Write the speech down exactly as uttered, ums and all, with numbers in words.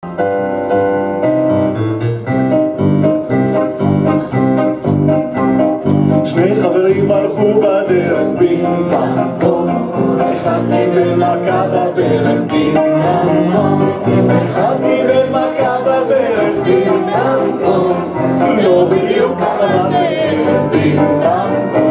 שני חברים הלכו בדרך בים פם פום, אחד קיבל מכה בברך בים פם פום, אחד קיבל מכה בברך בים פם פום, לא בדיוק כמה בדרך בים פם פום.